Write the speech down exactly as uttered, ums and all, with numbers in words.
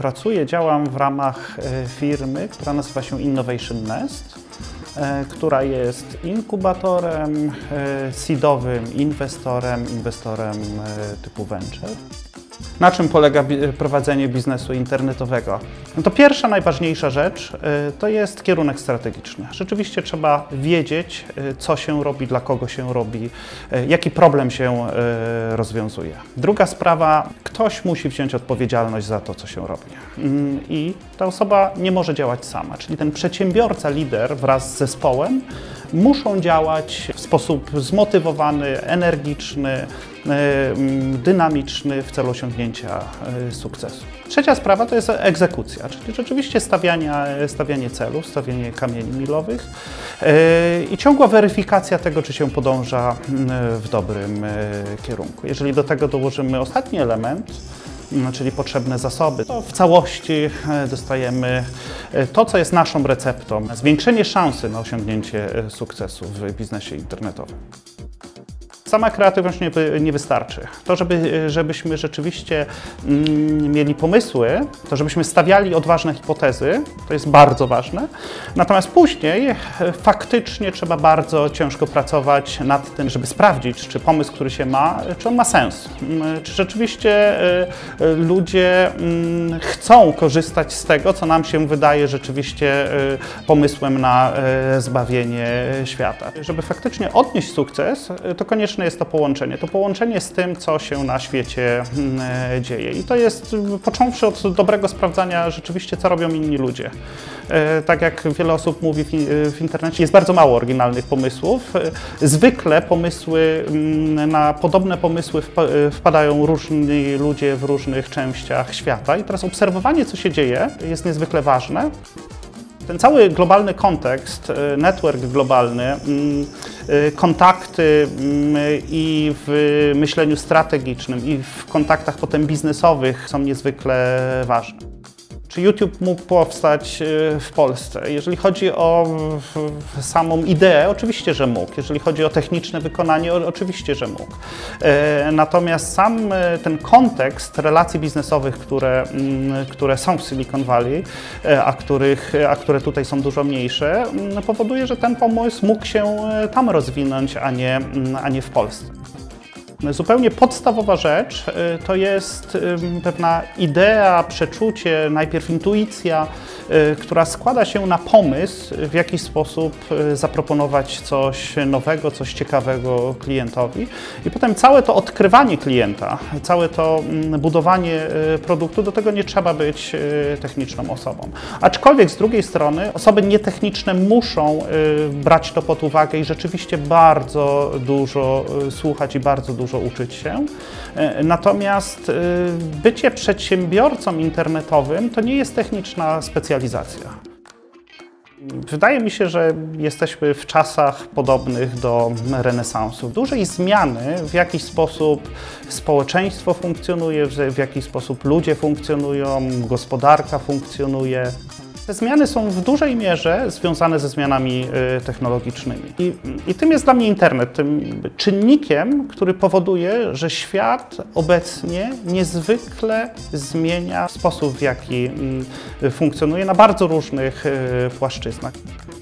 pracuję, działam w ramach firmy, która nazywa się Innovation Nest, która jest inkubatorem, seedowym inwestorem, inwestorem typu venture. Na czym polega prowadzenie biznesu internetowego? No to pierwsza, najważniejsza rzecz to jest kierunek strategiczny. Rzeczywiście trzeba wiedzieć, co się robi, dla kogo się robi, jaki problem się rozwiązuje. Druga sprawa, ktoś musi wziąć odpowiedzialność za to, co się robi. I ta osoba nie może działać sama, czyli ten przedsiębiorca, lider wraz z zespołem muszą działać w sposób zmotywowany, energiczny, dynamiczny w celu osiągnięcia sukcesu. Trzecia sprawa to jest egzekucja, czyli rzeczywiście stawianie, stawianie celów, stawianie kamieni milowych i ciągła weryfikacja tego, czy się podąża w dobrym kierunku. Jeżeli do tego dołożymy ostatni element, czyli potrzebne zasoby, to w całości dostajemy to, co jest naszą receptą, zwiększenie szansy na osiągnięcie sukcesu w biznesie internetowym. Sama kreatywność nie, nie wystarczy. To, żeby, żebyśmy rzeczywiście mm, mieli pomysły, to żebyśmy stawiali odważne hipotezy, to jest bardzo ważne. Natomiast później faktycznie trzeba bardzo ciężko pracować nad tym, żeby sprawdzić, czy pomysł, który się ma, czy on ma sens. Czy rzeczywiście y, ludzie y, chcą korzystać z tego, co nam się wydaje rzeczywiście y, pomysłem na y, zbawienie świata. Żeby faktycznie odnieść sukces, y, to koniecznie jest to połączenie. To połączenie z tym, co się na świecie dzieje. I to jest, począwszy od dobrego sprawdzania rzeczywiście, co robią inni ludzie. Tak jak wiele osób mówi w internecie, jest bardzo mało oryginalnych pomysłów. Zwykle pomysły, na podobne pomysły wpadają różni ludzie w różnych częściach świata. I teraz obserwowanie, co się dzieje, jest niezwykle ważne. Ten cały globalny kontekst, network globalny, kontakty i w myśleniu strategicznym, i w kontaktach potem biznesowych są niezwykle ważne. Czy YouTube mógł powstać w Polsce? Jeżeli chodzi o samą ideę, oczywiście, że mógł. Jeżeli chodzi o techniczne wykonanie, oczywiście, że mógł. Natomiast sam ten kontekst relacji biznesowych, które, które są w Silicon Valley, a, których, a które tutaj są dużo mniejsze, powoduje, że ten pomysł mógł się tam rozwinąć, a nie, a nie w Polsce. Zupełnie podstawowa rzecz to jest pewna idea, przeczucie, najpierw intuicja, która składa się na pomysł, w jaki sposób zaproponować coś nowego, coś ciekawego klientowi. I potem całe to odkrywanie klienta, całe to budowanie produktu, do tego nie trzeba być techniczną osobą. Aczkolwiek z drugiej strony osoby nietechniczne muszą brać to pod uwagę i rzeczywiście bardzo dużo słuchać i bardzo dużo uczyć się. Natomiast bycie przedsiębiorcą internetowym to nie jest techniczna specjalizacja. Wydaje mi się, że jesteśmy w czasach podobnych do renesansu. Dużej zmiany, w jaki sposób społeczeństwo funkcjonuje, w jaki sposób ludzie funkcjonują, gospodarka funkcjonuje. Te zmiany są w dużej mierze związane ze zmianami technologicznymi. I, I tym jest dla mnie internet, tym czynnikiem, który powoduje, że świat obecnie niezwykle zmienia sposób, w jaki funkcjonuje na bardzo różnych płaszczyznach.